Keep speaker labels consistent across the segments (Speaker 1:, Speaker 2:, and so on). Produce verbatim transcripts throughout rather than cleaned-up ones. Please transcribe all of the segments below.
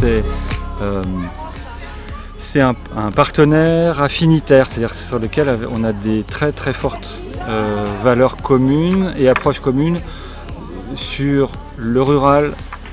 Speaker 1: c'est euh, c'est un, un partenaire affinitaire, c'est-à-dire sur lequel on a des très très fortes euh, valeurs communes et approches communes sur le rural,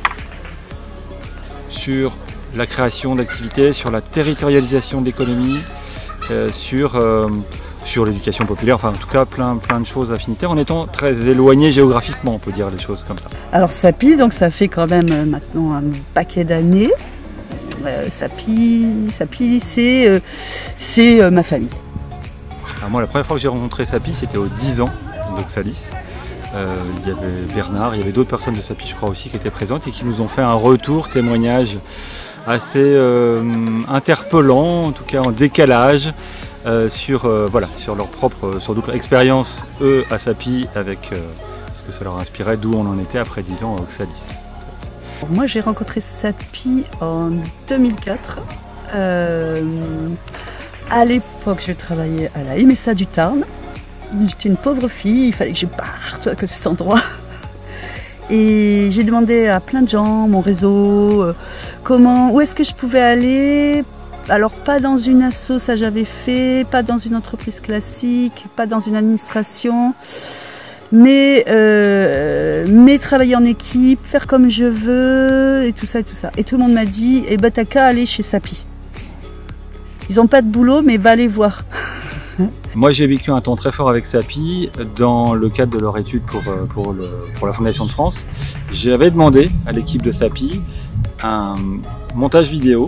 Speaker 1: sur la création d'activités, sur la territorialisation de l'économie, euh, sur, euh, sur l'éducation populaire, enfin en tout cas plein, plein de choses affinitaires en étant très éloignés géographiquement, on peut dire les choses comme ça.
Speaker 2: Alors Sapi, donc ça fait quand même euh, maintenant un paquet d'années. Euh, Sapi, Sapi c'est euh, c'est euh, ma famille.
Speaker 1: Alors moi la première fois que j'ai rencontré Sapi c'était aux dix ans d'Oxalis. Euh, il y avait Bernard, il y avait d'autres personnes de Sapi je crois aussi qui étaient présentes et qui nous ont fait un retour, témoignage assez euh, interpellant, en tout cas en décalage euh, sur, euh, voilà, sur leur propre sans doute expérience eux à Sapi avec euh, ce que ça leur inspirait, d'où on en était après dix ans à Oxalis.
Speaker 2: Moi j'ai rencontré Sapi en deux mille quatre. Euh, à l'époque je travaillais à la M S A du Tarn. J'étais une pauvre fille, il fallait que je parte à cet endroit. Et j'ai demandé à plein de gens, mon réseau, euh, comment, où est-ce que je pouvais aller. Alors pas dans une asso, ça j'avais fait, pas dans une entreprise classique, pas dans une administration, mais, euh, mais travailler en équipe, faire comme je veux, et tout ça, et tout ça. Et tout le monde m'a dit, eh ben t'as qu'à aller chez Sapi. Ils n'ont pas de boulot, mais va les voir.
Speaker 1: Moi j'ai vécu un temps très fort avec Sapi dans le cadre de leur étude pour, pour, le, pour la Fondation de France. J'avais demandé à l'équipe de Sapi un montage vidéo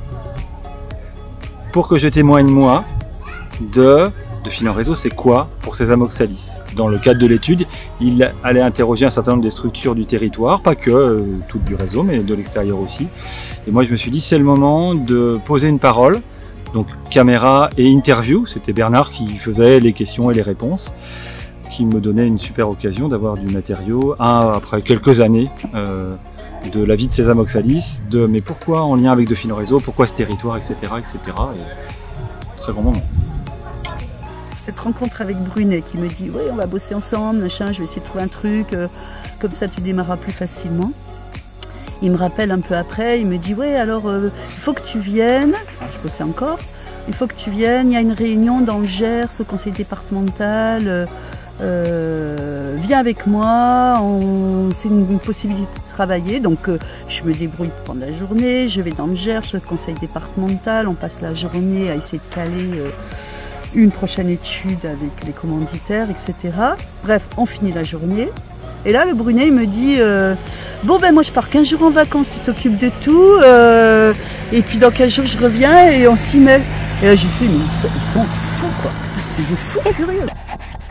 Speaker 1: pour que je témoigne moi de, de fil en réseau, c'est quoi pour Sésame Oxalis. Dans le cadre de l'étude, il allait interroger un certain nombre des structures du territoire, pas que euh, toutes du réseau, mais de l'extérieur aussi. Et moi je me suis dit c'est le moment de poser une parole. Donc caméra et interview, c'était Bernard qui faisait les questions et les réponses, qui me donnait une super occasion d'avoir du matériau, un, après quelques années euh, de la vie de Sésame Oxalis, de mais pourquoi en lien avec De Fil en Réseau, pourquoi ce territoire, et cetera et cetera. Et très grand moment.
Speaker 2: Cette rencontre avec Brunet qui me dit, oui on va bosser ensemble, machin, je vais essayer de trouver un truc, euh, comme ça tu démarras plus facilement. Il me rappelle un peu après, il me dit ouais alors euh, il faut que tu viennes, alors, je bossais encore, il faut que tu viennes, il y a une réunion dans le Gers au conseil départemental, euh, euh, viens avec moi, c'est une, une possibilité de travailler, donc euh, je me débrouille pendant la journée, je vais dans le Gers, au conseil départemental, on passe la journée à essayer de caler euh, une prochaine étude avec les commanditaires, et cetera. Bref, on finit la journée. Et là, le Brunet, il me dit euh, bon, ben moi, je pars quinze jours en vacances, tu t'occupes de tout. Euh, et puis, dans quinze jours, je reviens et on s'y met. Et là, j'ai fait mais ils sont, ils sont fous, quoi. C'est des fous furieux.